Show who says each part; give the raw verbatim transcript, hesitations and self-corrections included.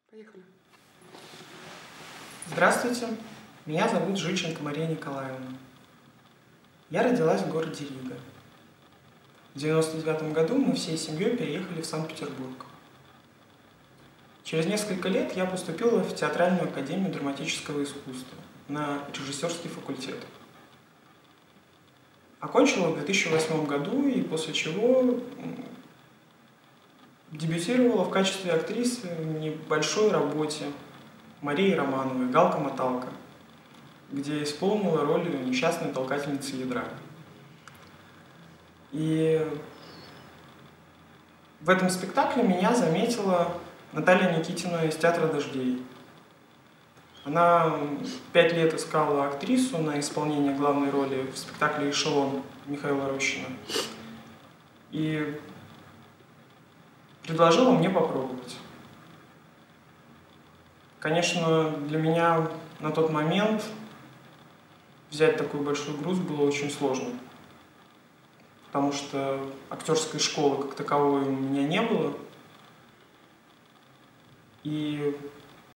Speaker 1: Поехали.
Speaker 2: Здравствуйте, меня зовут Жильченко Мария Николаевна. Я родилась в городе Рига. В девяносто девятом году мы всей семьей переехали в Санкт-Петербург. Через несколько лет я поступила в Театральную академию драматического искусства на режиссерский факультет. Окончила в две тысячи восьмом году и после чего дебютировала в качестве актрисы в небольшой работе Марии Романовой «Галка-моталка», где исполнила роль несчастной толкательницы ядра. И в этом спектакле меня заметила Наталья Никитина из «Театра дождей». Она пять лет искала актрису на исполнение главной роли в спектакле «Эшелон» Михаила Рощина и предложила мне попробовать. Конечно, для меня на тот момент взять такой большой груз было очень сложно, потому что актерской школы как таковой у меня не было. И